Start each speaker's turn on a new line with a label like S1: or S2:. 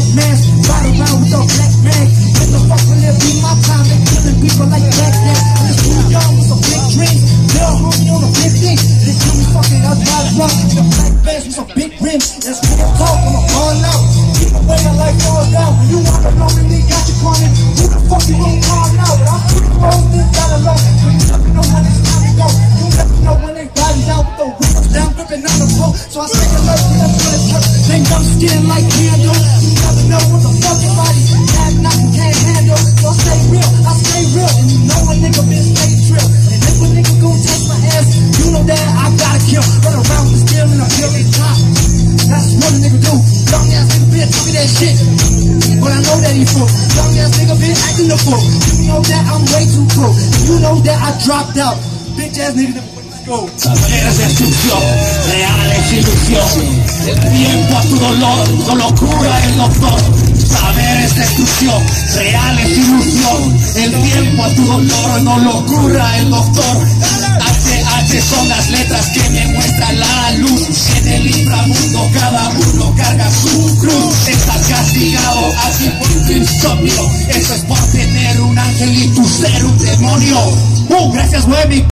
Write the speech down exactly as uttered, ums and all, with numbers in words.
S1: mask, ride around with a black man. What the fuck will it be my time? They killing people like black man. I'm just too young with some big dreams. Little homie on a big thing. They tell me fucking up my rock. The black vest with some big rims. That's real talk, I'm a ball out. Keep away my life all down. When you wanna know when they got you calling, who the fuck you gon' call now? But I'm pretty close, this got alone. But you never know how this time go. You never know when they riding down with the wheels down, gripping on the pole. So I stay alert when I'm feeling hurt. They dumb skin like candle. You never know what the fuck your body had nothing can't handle. So I stay real, I stay real. And you know a nigga been stay trill. And if a nigga gon' take my ass, you know that I gotta kill. Run around with the steel and I feel it top. That's what a nigga do. Young ass nigga been talking that shit, but I know that he full. Young ass nigga been acting the fool. You know that I'm way too cool. You know that I dropped out. Bitch ass nigga, go.
S2: Saber es destrucción, real es ilusión. El tiempo a tu dolor, solo cura el doctor. Saber es destrucción, real es ilusión. El tiempo a tu dolor, no lo cura el doctor. H H son las letras que me muestran la luz. En el inframundo cada uno carga su cruz. Estás castigado así por tu insomnio. Eso es por tener un ángel y tu ser un demonio. Uh, gracias, Webby.